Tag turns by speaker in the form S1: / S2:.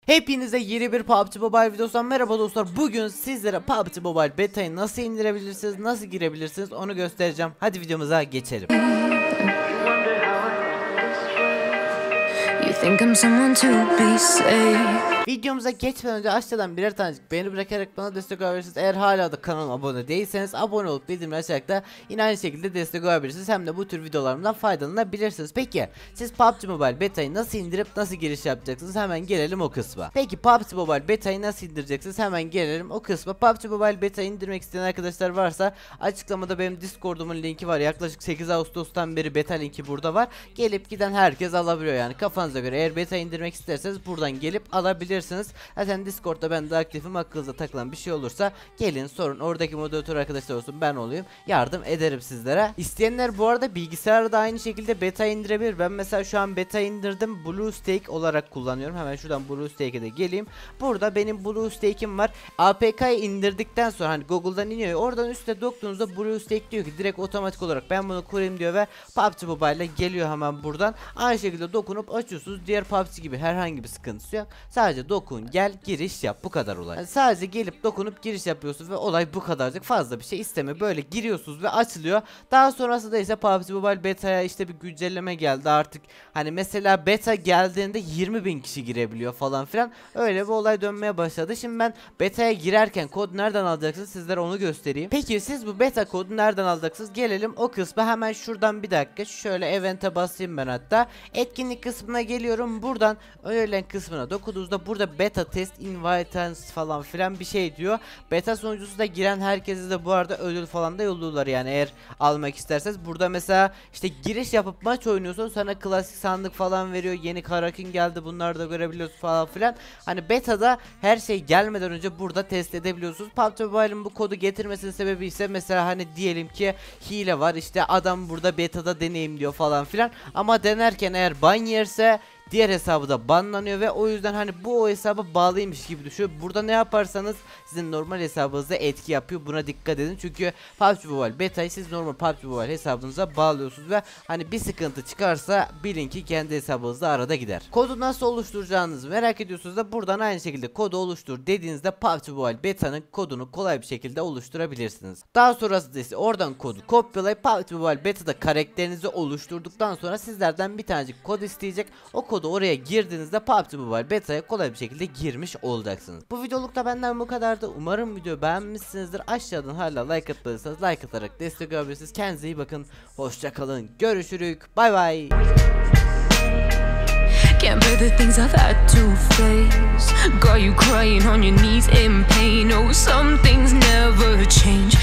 S1: Hepinize yeni bir PUBG Mobile videosundan merhaba dostlar. Bugün sizlere PUBG Mobile beta'yı nasıl indirebilirsiniz, nasıl girebilirsiniz onu göstereceğim. Hadi videomuza geçelim. Videomuza geçmeden önce aşağıdan birer tanecik beğeni bırakarak bana destek olabilirsiniz. Eğer hala da kanalıma abone değilseniz abone olup bildirimleri açarak da yine aynı şekilde destek olabilirsiniz. Hem de bu tür videolarımdan faydalanabilirsiniz. Peki siz PUBG Mobile beta'yı nasıl indirip nasıl giriş yapacaksınız? Hemen gelelim o kısma. Peki PUBG Mobile beta'yı nasıl indireceksiniz? Hemen gelelim o kısma. PUBG Mobile beta'yı indirmek isteyen arkadaşlar varsa açıklamada benim Discord'umun linki var. Yaklaşık 8 Ağustos'tan beri beta linki burada var. Gelip giden herkes alabiliyor yani kafanıza göre. Eğer beta indirmek isterseniz buradan gelip alabilirsiniz. Zaten Discord'da ben de aktifim. Aklınıza takılan bir şey olursa gelin sorun. Oradaki moderatör arkadaşlar olsun, ben olayım. Yardım ederim sizlere. İsteyenler bu arada bilgisayarda aynı şekilde beta indirebilir. Ben mesela şu an beta indirdim. BlueStack olarak kullanıyorum. Hemen şuradan BlueStack'e de geleyim. Burada benim BlueStack'im var. APK'yı indirdikten sonra hani Google'dan iniyor. Oradan üstte doktuğunuzda BlueStack diyor ki direkt otomatik olarak ben bunu kurayım diyor ve PUBG Mobile'e geliyor hemen buradan. Aynı şekilde dokunup açıyorsunuz. Diğer PUBG gibi herhangi bir sıkıntısı yok. Sadece dokun, gel, giriş yap, bu kadar olay. Yani sadece gelip dokunup giriş yapıyorsunuz ve olay bu kadarcık, fazla bir şey isteme. Böyle giriyorsunuz ve açılıyor. Daha sonrasında ise PUBG Mobile beta'ya işte bir güncelleme geldi artık. Hani mesela beta geldiğinde 20.000 kişi girebiliyor falan filan. Öyle bir olay dönmeye başladı. Şimdi ben beta'ya girerken kod nereden alacaksınız sizlere onu göstereyim. Peki siz bu beta kodu nereden alacaksınız? Gelelim o kısma. Hemen şuradan bir dakika şöyle event'e basayım ben hatta. Etkinlik kısmına geliyorum. Buradan önerilen kısmına dokunduğunuzda burada beta test invitants falan filan bir şey diyor. Beta sonucusu da giren herkese de bu arada ödül falan da yolluyorlar yani eğer almak isterseniz. Burada mesela işte giriş yapıp maç oynuyorsun, sana klasik sandık falan veriyor. Yeni Karakin geldi, bunları da görebiliyorsun falan filan. Hani beta'da her şey gelmeden önce burada test edebiliyorsunuz. PUBG Mobile'ın bu kodu getirmesinin sebebi ise mesela hani diyelim ki hile var, işte adam burada beta'da deneyim diyor falan filan. Ama denerken eğer ban yerse diğer hesabı da banlanıyor ve o yüzden hani bu o hesaba bağlıymış gibi düşüyor. Burada ne yaparsanız sizin normal hesabınıza etki yapıyor. Buna dikkat edin. Çünkü PUBG Mobile beta'yı siz normal PUBG Mobile hesabınıza bağlıyorsunuz ve hani bir sıkıntı çıkarsa bilin ki kendi hesabınızda arada gider. Kodu nasıl oluşturacağınızı merak ediyorsunuz da buradan aynı şekilde kodu oluştur dediğinizde PUBG Mobile beta'nın kodunu kolay bir şekilde oluşturabilirsiniz. Daha sonrasında ise oradan kodu kopyalayıp PUBG Mobile beta'da karakterinizi oluşturduktan sonra sizlerden bir tanecik kod isteyecek. O kodu oraya girdiğinizde PUBG Mobile beta'ya kolay bir şekilde girmiş olacaksınız. Bu videolukta benden bu kadardı. Umarım videoyu beğenmişsinizdir. Aşağıdan hala like atmadıysanız like atarak destek olabilirsiniz. Kendinize iyi bakın. Hoşça kalın. Görüşürüz. Bay bay.
S2: Can't bear the things I've had to face. Got you crying on your knees in pain. Oh, some things never change.